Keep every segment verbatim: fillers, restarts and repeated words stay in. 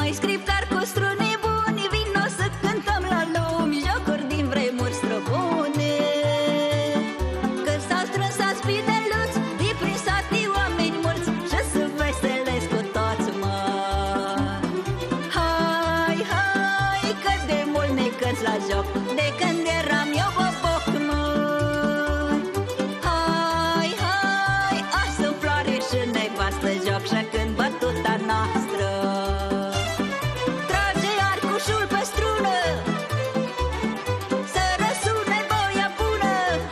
scriptar cu strunii buni, vino să cântăm la lumi jocuri din vremuri străbune. Că s-au strâns aspideluți de prin satii oameni mulți și să veselesc cu toți, mă. Hai, hai, că de mult ne cânți la joc, de când eram eu boboc, mă. Hai, hai, azi în floare și nevastă joc și când bătuta noastră trage arcușul pe strună să răsune voia bună.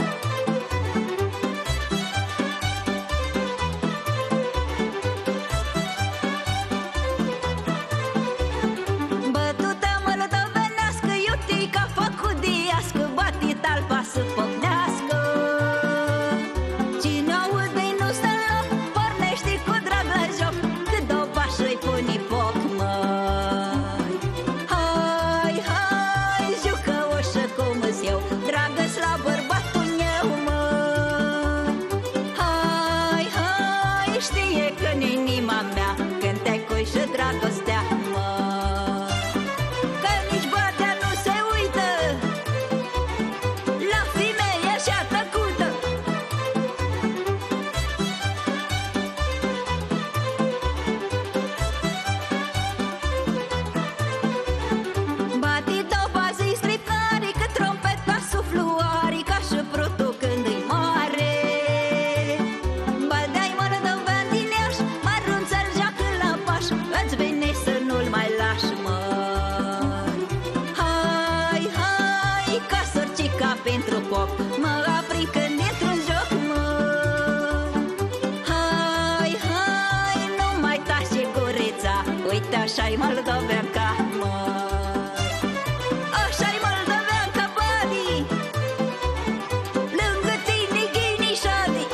Bătuta moldovenească, iutica făcut diască, bati talpa să pocnească. Cine aude nu stă în loc, pornește cu drag la joc, cât o pașă-i pune foc, măi. Hai, hai, jucă ușă cum-s eu, dragă-s la bărbatul meu, măi. Hai, hai, știe că-n inima mea cântecul și dragostea, măi. Că nici bătea nu se uită la femeia așa tăcută. Bati doba zi scriptare, că trompeta sufluare, ca și prutul când îi moare. Bădeai moldovean din Iași, mărunțel joacă la paș, îți vine să nu-l mai lași, măi. Hai, hai, ca sorcica pentru pop, mă apri când intru în joc, măi. Hai, hai, nu mai tace gurița, uite așa-i moldoveanca, măi. Așa-i moldoveanca, buddy, lângă tine ghini șadi.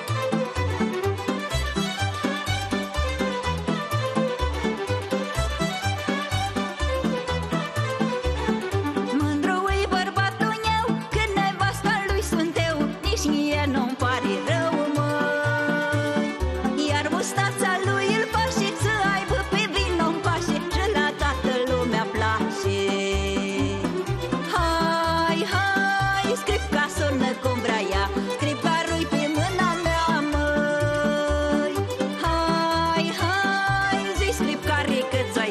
Mândru-i bărbatul meu, când nevasta lui sunt eu, nici mie nu-mi pare rău, măi. Iar mustața lui îl face să aibă pe vino în pașe și la toată lumea place. Hai, hai, scripca sună cum vrea ea, scripcarul-i pe mâna mea, măi. Hai, hai, zi scripcare cât